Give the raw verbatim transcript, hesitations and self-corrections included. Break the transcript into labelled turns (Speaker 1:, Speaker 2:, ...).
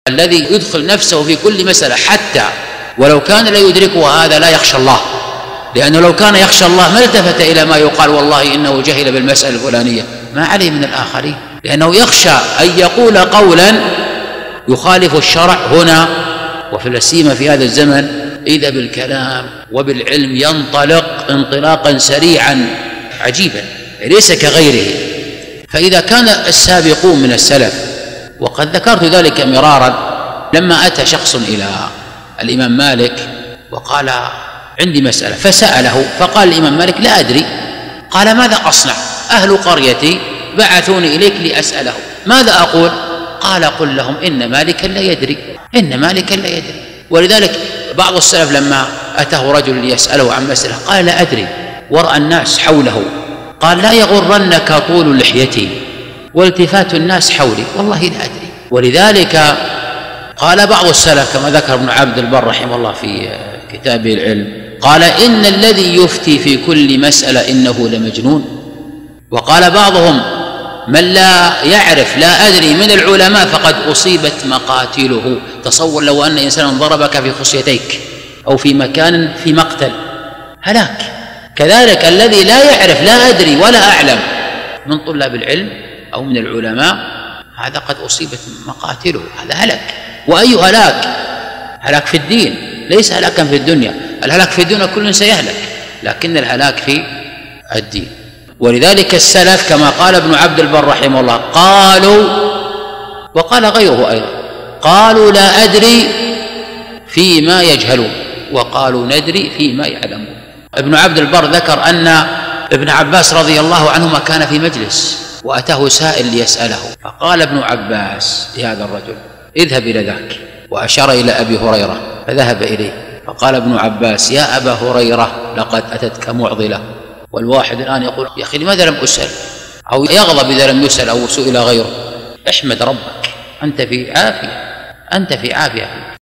Speaker 1: الذي يدخل نفسه في كل مسألة حتى ولو كان لا يدركه هذا لا يخشى الله، لأنه لو كان يخشى الله ما التفت إلى ما يقال والله إنه جهل بالمسألة الفلانية، ما عليه من الآخرين، لأنه يخشى أن يقول قولا يخالف الشرع هنا وفي السيما في هذا الزمن، إذا بالكلام وبالعلم ينطلق انطلاقا سريعا عجيبا ليس كغيره. فإذا كان السابقون من السلف، وقد ذكرت ذلك مرارا، لما أتى شخص إلى الإمام مالك وقال عندي مسألة فسأله، فقال الإمام مالك لا أدري. قال ماذا أصنع؟ أهل قريتي بعثوني إليك لأسأله، ماذا أقول؟ قال قل لهم إن مالكا لا يدري، إن مالكا لا يدري. ولذلك بعض السلف لما أتاه رجل ليسأله عن مسألة قال لا أدري، ورأى الناس حوله قال لا يغرنك طول لحيتي والتفات الناس حولي، والله لا أدري. ولذلك قال بعض السلف كما ذكر ابن عبد البر رحمه الله في كتابه العلم، قال إن الذي يفتي في كل مسألة إنه لمجنون. وقال بعضهم من لا يعرف لا أدري من العلماء فقد أصيبت مقاتله. تصور لو أن إنسانا ضربك في خصيتيك أو في مكان في مقتل، هلاك. كذلك الذي لا يعرف لا أدري ولا أعلم من طلاب العلم أو من العلماء هذا قد أصيبت مقاتله، هذا هلك. وأي هلاك؟ هلاك في الدين، ليس هلاكا في الدنيا. الهلاك في الدنيا كل سيهلك، لكن الهلاك في الدين. ولذلك السلف كما قال ابن عبد البر رحمه الله قالوا، وقال غيره أيضا، قالوا لا أدري فيما يجهلون وقالوا ندري فيما يعلمون. ابن عبد البر ذكر أن ابن عباس رضي الله عنهما كان في مجلس وأتاه سائل ليسأله، فقال ابن عباس لهذا الرجل اذهب إلى ذاك، وأشار إلى أبي هريرة فذهب إليه، فقال ابن عباس يا أبا هريرة لقد أتتك معضلة. والواحد الآن يقول يا أخي لماذا لم أسأل، أو يغضب إذا لم يسأل أو سئل غيره. احمد ربك، أنت في عافية، أنت في عافية.